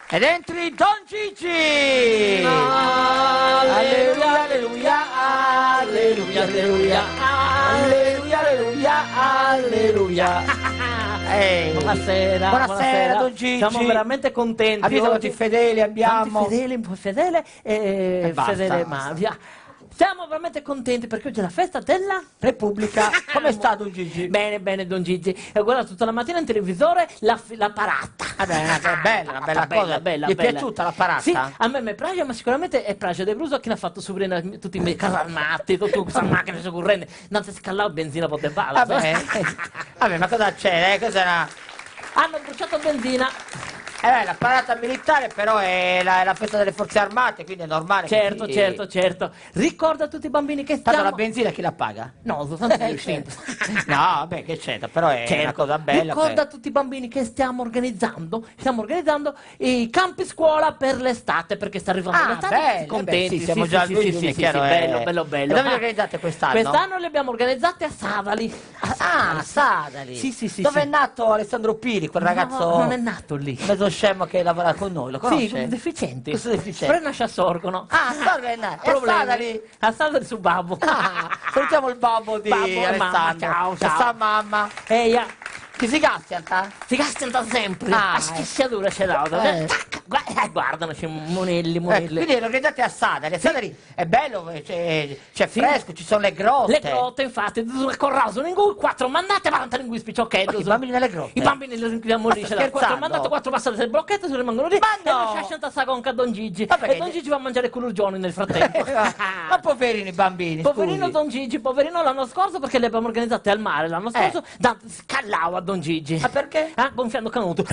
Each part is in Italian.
Ed entri Don Gigi! Alleluia, alleluia, alleluia, alleluia, alleluia, alleluia, alleluia. Buonasera, Buonasera, Don Gigi. Siamo veramente contenti. Ha visto quanti fedeli abbiamo? Fedele e basta. fedele Mavia. Siamo veramente contenti perché oggi è la festa della Repubblica. Come sta Don Gigi? Bene, bene, Don Gigi. Ho guardato tutta la mattina in televisore la parata. Vabbè, è bella, una bella cosa. Bella, Gli è bella. piaciuta la parata? Sì, a me mi piace, ma sicuramente è piace De Bruso che ne ha fatto subire tutti i miei carri armati, tutte queste macchine correnti. Non si scalava benzina per te balla. Vabbè, ma cosa c'è? Cos'era? Hanno bruciato benzina. La parata militare però è la festa delle forze armate, quindi è normale. Certo, che certo. Ricorda a tutti i bambini che Tanto stiamo... la benzina chi la paga? No, soltanto io No, vabbè, che c'entra, però è una cosa bella. Ricorda a tutti i bambini che stiamo organizzando i campi scuola per l'estate, perché sta arrivando l'estate, tutti contenti. Sì, siamo già al giugno, è chiaro. Bello. E dove li organizzate quest'anno? Quest'anno li abbiamo organizzati a Savali. A Savali. Sì. Dove è nato Alessandro Pili, quel ragazzo? No, non è nato lì. Mezzo scemo che lavora con noi, lo conosce? Sì, deficienti. Questo deficiente. Però nasce a Sorgono. Dove è nato? È a Savali. A Savali su Babbo. Salutiamo il babbo di Alessandro. Mamma, ciao. Sta mamma. Chi si gastianta? Si gastianta sempre. La schisciatura ce l'ho. Guardano, c'è monelli. Quindi lo organizzate a Sadari. A Sadari è bello, c'è fresco, ci sono le grotte. Le grotte, infatti, con raso lingue 4 mandate avanti lingue spicciocchetti. I bambini nelle grotte? I bambini li rinchiudiamo lì. Sta scherzando? Mandate 4 passate del blocchetto, si rimangono lì. Ma no! E lasciano sagonca a Don Gigi. Vabbè, E Don Gigi va a mangiare culurgioni nel frattempo. Ma poverini i bambini, Poverino scusi. Don Gigi, poverino l'anno scorso perché le abbiamo organizzate al mare l'anno scorso, scallavo a Don Gigi. Ma perché? Gonfiando canuto.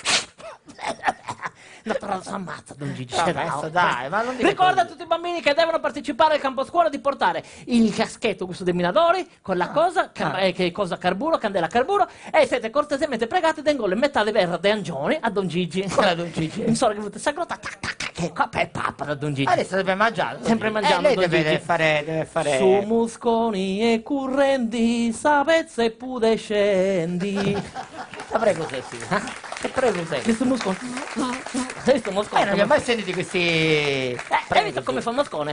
La si ammazza Don Gigi. Dai, ma non dica Ricorda a così. tutti i bambini che devono partecipare al campo scuola di portare il caschetto questo dei minatori con la cosa, che cosa carburo, candela carburo, e siete cortesemente pregati di ingolare metà di verra di angioni a Don Gigi. Come a Don Gigi? Mi sono che avete sagrota, che qua è papa da Don Gigi. Adesso deve mangiare. Sempre mangiando, Lei Don deve Gigi. fare... Su musconi e currendi, sapezza e pudescendi. Prego, se sì. Prego, se. Questo muscone. Questo muscone. Non li ho mai sentiti questi... Hai visto come fa il muscone?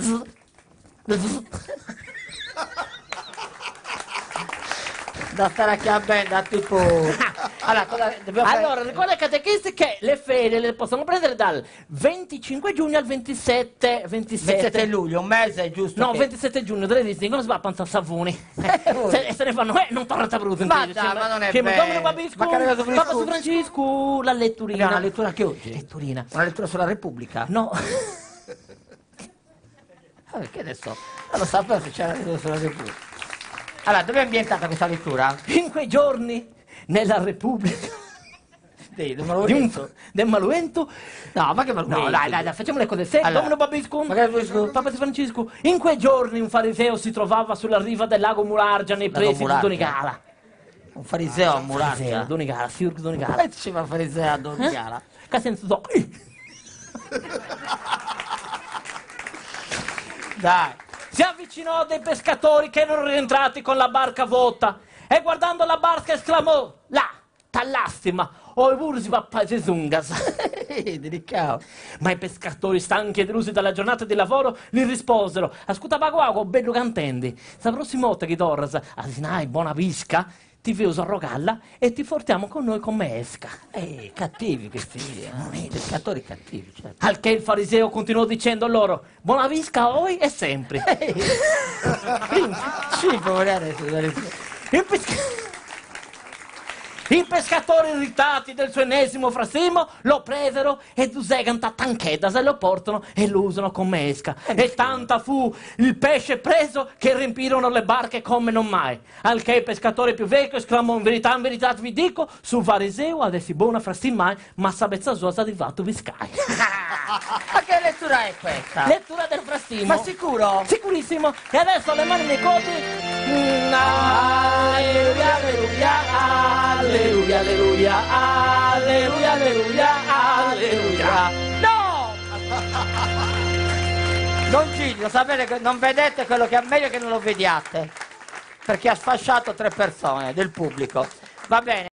Da stare a chiambenda, tipo... Allora, cosa dobbiamo fare? Allora, ricorda ai catechisti che le ferie le possono prendere dal 25 giugno al 27 27 luglio, un mese, giusto? No, che... 27 giugno, delle dicono si va a panza Savuni. Se ne fanno, non tornate bruto. Ma dai, ma non è vero. Ma che ragazzo Papa su Francesco, la letturina. Una lettura che oggi? Letturina. Una lettura sulla Repubblica? No. Perché adesso? Non lo sapevo se c'era la lettura sulla Repubblica. Allora, dove è ambientata questa lettura? In quei giorni, nella Repubblica. Del Maluento? No, ma che Maluento? No, dai, facciamo le cose serie. Allora, Domino Babisco, ma che Babisco? Papa di Francesco. In quei giorni un fariseo si trovava sulla riva del lago Murargia nei pressi di Murargia. Donigala. Un fariseo a Murargia? Donigala, Sirk Donigala. Come diceva un fariseo a Donigala? Che senso so? Dai. Si avvicinò a dei pescatori che erano rientrati con la barca vuota e guardando la barca esclamò: là, t'all'astima, o i bursi va a Gesungas. Delicado. Ma i pescatori, stanchi e delusi dalla giornata di lavoro, gli risposero: ascolta baguago, bello cantendi, sa prossimo che dorras, asinai, buona visca, ti viuso a rogalla e ti portiamo con noi come esca. Cattivi questi, pescatori cattivi, certo. Al che il fariseo continuò dicendo loro: buona visca oi e sempre. Sì, poverare. I pescatori irritati del suo ennesimo frasimo lo presero e dusegano a tanchedas e lo portano e lo usano come esca. E tanta fu il pesce preso che riempirono le barche come non mai. Al che il pescatore più vecchio esclamò: in verità vi dico, su fariseo adessi buona frassim mai, ma sabezza sua arrivato viscai. Ma che lettura è questa? Lettura del frastimo. Ma sicuro? Sicurissimo. E adesso le mani nei codi. Alleluia, alleluia, alleluia, alleluia, alleluia, alleluia, alleluia. No! Don Gigi, lo sapete che non vedete quello che è meglio che non lo vediate, perché ha sfasciato 3 persone del pubblico. Va bene.